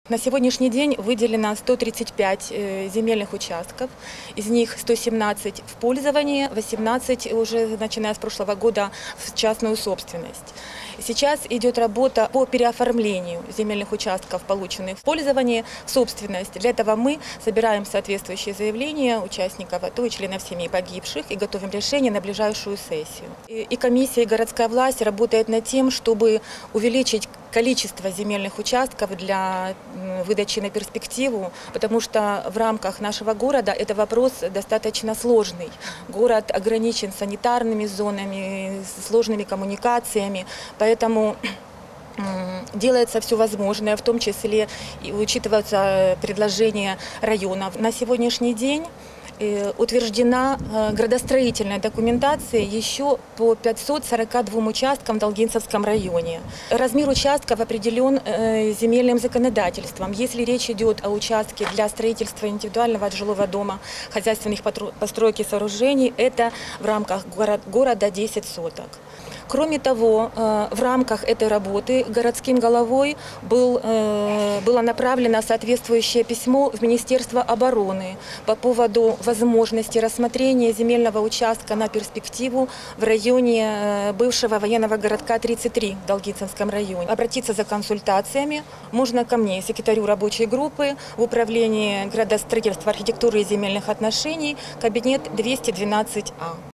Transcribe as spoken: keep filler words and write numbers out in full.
На сегодняшний день выделено сто тридцать пять земельных участков, из них сто семнадцать в пользование, восемнадцать уже начиная с прошлого года в частную собственность. Сейчас идет работа по переоформлению земельных участков, полученных в пользование, в собственность. Для этого мы собираем соответствующие заявления участников АТО и членов семей погибших и готовим решение на ближайшую сессию. И комиссия, и городская власть работает над тем, чтобы увеличить количество земельных участков для выдачи на перспективу, потому что в рамках нашего города это вопрос достаточно сложный. Город ограничен санитарными зонами, сложными коммуникациями, поэтому делается все возможное, в том числе и учитываются предложения районов. На сегодняшний день утверждена градостроительная документация еще по пятьсот сорока двум участкам в Долгинцевском районе. Размер участков определен земельным законодательством. Если речь идет о участке для строительства индивидуального жилого дома, хозяйственных построек и сооружений, это в рамках города десять соток. Кроме того, в рамках этой работы городским головой был, было направлено соответствующее письмо в Министерство обороны по поводу возможности рассмотрения земельного участка на перспективу в районе бывшего военного городка тридцать три в Долгинцевском районе. Обратиться за консультациями можно ко мне, секретарю рабочей группы в управлении градостроительства, архитектуры и земельных отношений, кабинет двести двенадцать А.